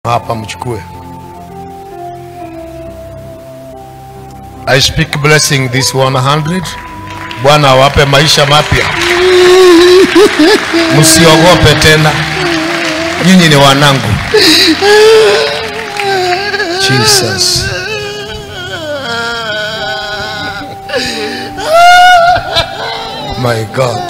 Hapa mchukue. I speak blessing this 100. Bwana awape maisha mapya. Msiogope tena. Nyinyi ni wanangu. Jesus. My God.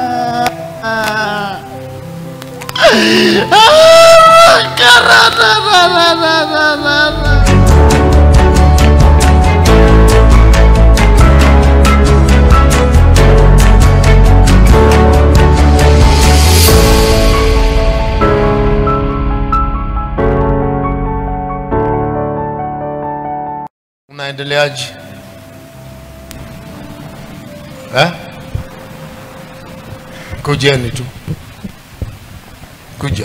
Unaendeleaje? Kujeni tu. Kuja.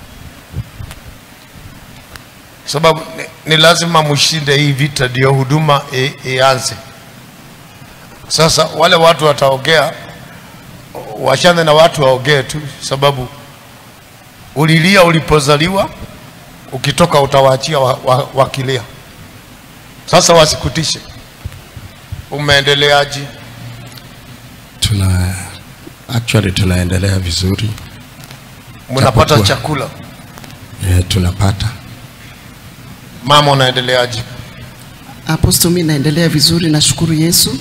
Sababu ni lazima mshinde hii vita ndio huduma ianze. Sasa wale watu wataongea, wachane na watu waongee tu, sababu ulilia ulipozaliwa, ukitoka utawaachia wakilia. Sasa wasikutishe. Umeendeleaje? Tunaendelea vizuri. Mnapata chakula? Tunapata. Mama unaendeleaje? Apostle, mimi naendelea vizuri, nashukuru Yesu.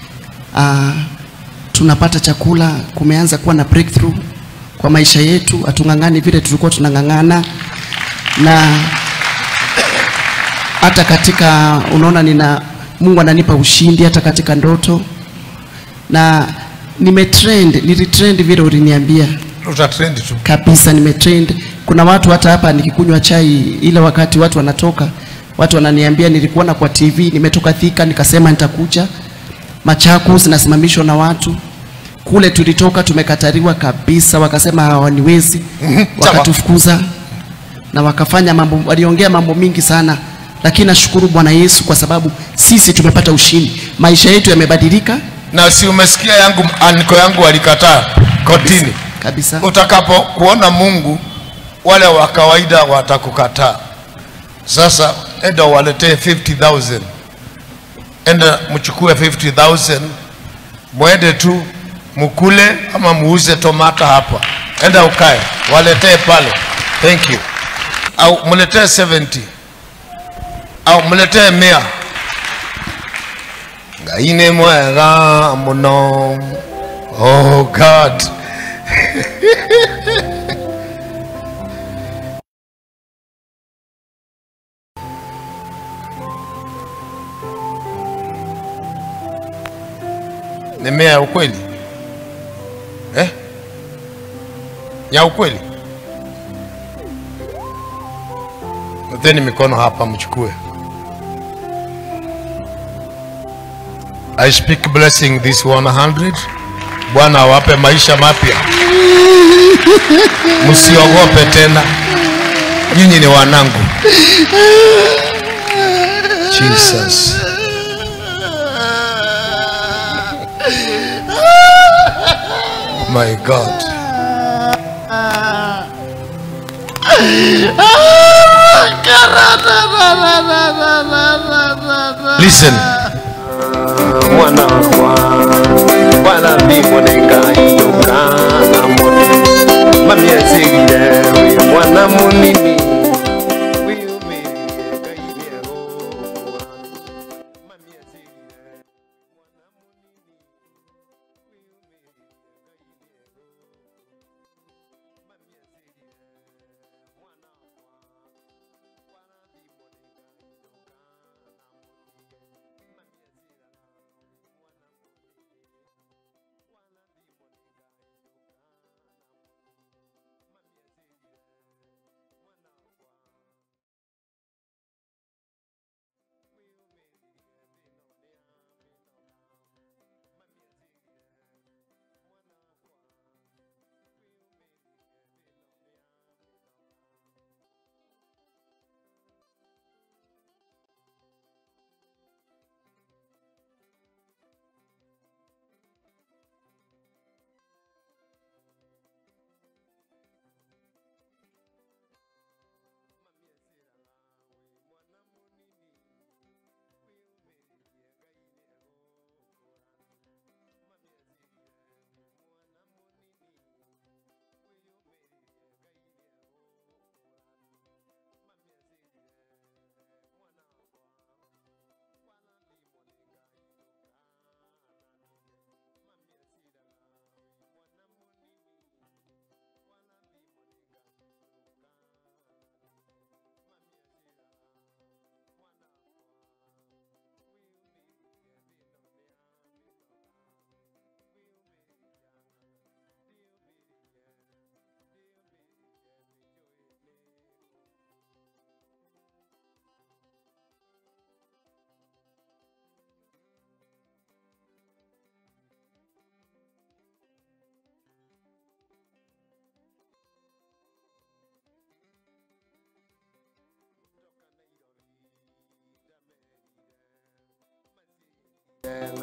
Tunapata chakula, kumeanza kuwa na breakthrough kwa maisha yetu, atungangani vile tulikuwa tunangangana. Na hata katika unaona Mungu ananipa ushindi hata katika ndoto. Na nilitrend vile uliniambia. Utatrend tu. Kabisa nimetrend. Kuna watu hata hapa nikikunywa chai ile wakati watu wanatoka, watu wananiambia nilikuona kwa TV, nimetoka Thika nikasema nitakuja. Machakos nasimamishwa na watu. Kule tulitoka tumekatariwa kabisa, wakasema hawaniwezi, wakatufukuza na wakafanya mambo, waliongea mambo mingi sana. Lakini nashukuru Bwana Yesu kwa sababu sisi tumepata ushindi. Maisha yetu yamebadilika. Na si umesikia aniko yangu walikataa kotini. Kabisa. Utakapo kuona Mungu, wale wa kawaida watakukataa. Sasa enda waletee 50,000. Enda mchukue 50,000. Mwende tu mkule ama muuze tomata hapa. Enda ukae, waletee pale. Thank you. Au mletee 70. Au mletee 100. Ngaine mwega muno. Oh God. Nemea ya ukweli? Ya ukweli? Mteni mikono hapa mchukue. I speak blessing this 100. Bwana awape maisha mapya. Msiogope tena. Nyinyi ni wanangu. Jesus. My God. Listen. Mwana wana mbiboneka itoka na moto mamiezigile mwana munini.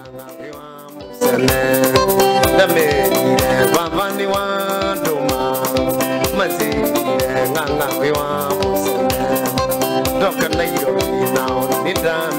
musene dameire bavani wa duma mazire nganga wa musene doka nayo now ni dame